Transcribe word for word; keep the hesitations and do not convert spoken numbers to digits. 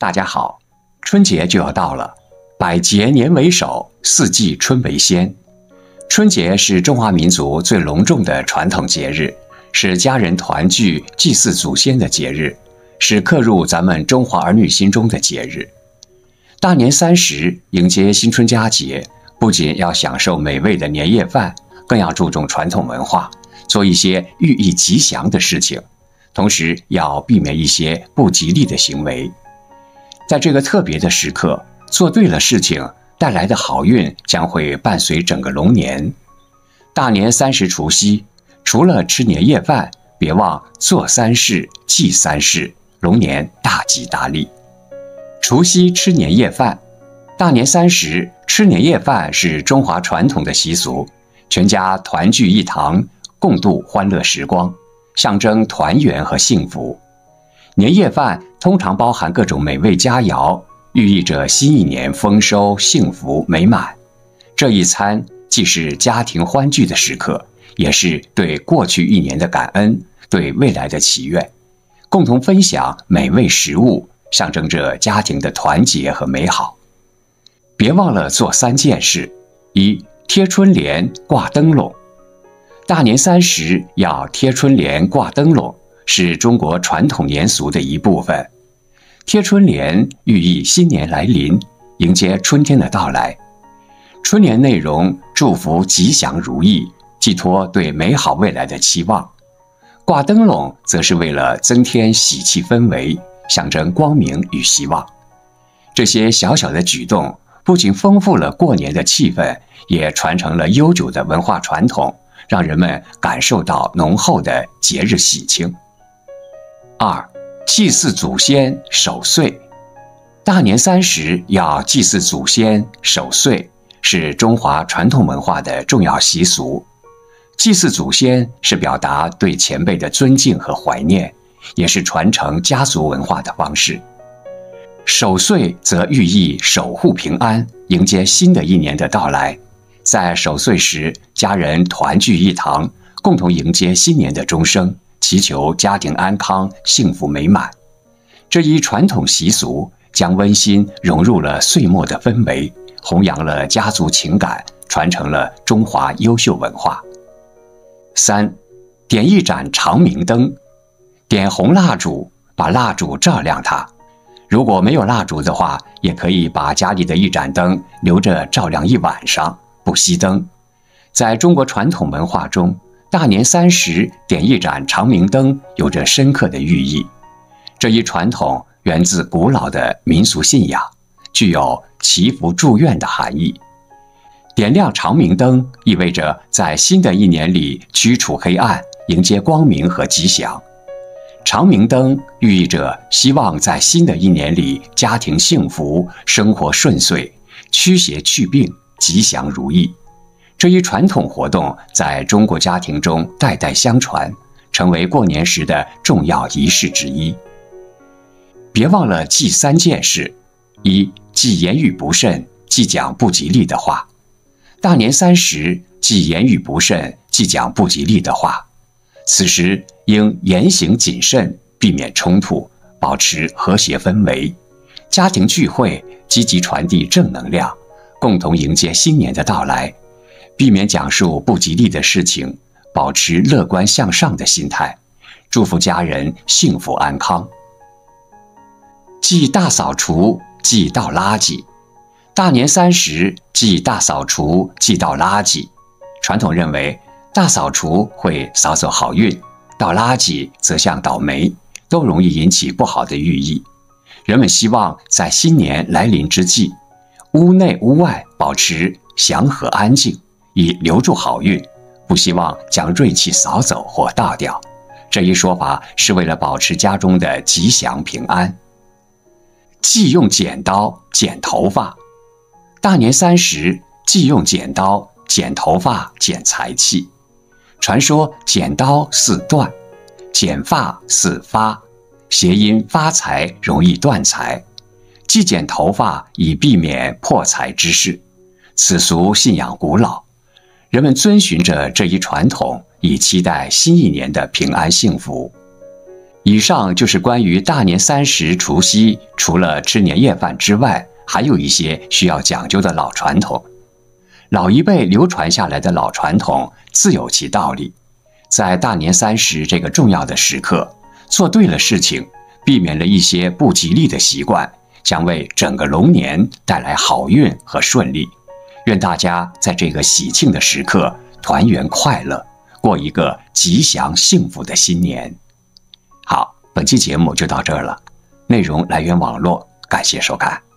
大家好，春节就要到了，百节年为首，四季春为先。春节是中华民族最隆重的传统节日，是家人团聚、祭祀祖先的节日，是刻入咱们中华儿女心中的节日。大年三十迎接新春佳节，不仅要享受美味的年夜饭，更要注重传统文化，做一些寓意吉祥的事情，同时要避免一些不吉利的行为。在这个特别的时刻，做对了事情，带来的好运将会伴随整个龙年。大年三十除夕，除了吃年夜饭，别忘做三事、记三事，龙年大吉大利。除夕吃年夜饭，大年三十吃年夜饭是中华传统的习俗，全家团聚一堂，共度欢乐时光，象征团圆和幸福。年夜饭通常包含各种美味佳肴，寓意着新一年丰收、幸福、美满。这一餐既是家庭欢聚的时刻，也是对过去一年的感恩，对未来的祈愿。共同分享美味食物，象征着家庭的团结和美好。别忘了做三件事：一、贴春联、挂灯笼。大年三十要贴春联、挂灯笼，是中国传统年俗的一部分。贴春联寓意新年来临，迎接春天的到来。春联内容祝福吉祥如意，寄托对美好未来的期望。挂灯笼则是为了增添喜气氛围，象征光明与希望。这些小小的举动不仅丰富了过年的气氛，也传承了悠久的文化传统，让人们感受到浓厚的节日喜庆。二、祭祀祖先、守岁。大年三十要祭祀祖先、守岁，是中华传统文化的重要习俗。祭祀祖先是表达对前辈的尊敬和怀念，也是传承家族文化的方式。守岁则寓意守护平安，迎接新的一年的到来。在守岁时，家人团聚一堂，共同迎接新年的钟声，祈求家庭安康、幸福美满。这一传统习俗将温馨融入了岁末的氛围，弘扬了家族情感，传承了中华优秀文化。三、点一盏长明灯。点红蜡烛，把蜡烛照亮它。如果没有蜡烛的话，也可以把家里的一盏灯留着照亮一晚上，不熄灯。在中国传统文化中，大年三十点一盏长明灯有着深刻的寓意。这一传统源自古老的民俗信仰，具有祈福祝愿的含义。点亮长明灯意味着在新的一年里驱除黑暗，迎接光明和吉祥。长明灯寓意着希望在新的一年里家庭幸福，生活顺遂，驱邪去病，吉祥如意。这一传统活动在中国家庭中代代相传，成为过年时的重要仪式之一。别忘了记三件事：一、忌言语不慎，忌讲不吉利的话。大年三十忌言语不慎，忌讲不吉利的话。此时应言行谨慎，避免冲突，保持和谐氛围。家庭聚会积极传递正能量，共同迎接新年的到来，避免讲述不吉利的事情，保持乐观向上的心态，祝福家人幸福安康。忌大扫除，忌倒垃圾。大年三十忌大扫除，忌倒垃圾。传统认为大扫除会扫走好运，倒垃圾则像倒霉，都容易引起不好的寓意。人们希望在新年来临之际，屋内屋外保持祥和安静，以留住好运，不希望将锐气扫走或倒掉。这一说法是为了保持家中的吉祥平安。忌用剪刀剪头发。大年三十忌用剪刀剪头发，剪财气。传说剪刀似断，剪发似发，谐音发财容易断财。忌剪头发以避免破财之事。此俗信仰古老，人们遵循着这一传统，以期待新一年的平安幸福。 以上就是关于大年三十除夕除了吃年夜饭之外，还有一些需要讲究的老传统。老一辈流传下来的老传统自有其道理，在大年三十这个重要的时刻，做对了事情，避免了一些不吉利的习惯，将为整个龙年带来好运和顺利。愿大家在这个喜庆的时刻团圆快乐，过一个吉祥幸福的新年。好，本期节目就到这儿了，内容来源网络，感谢收看。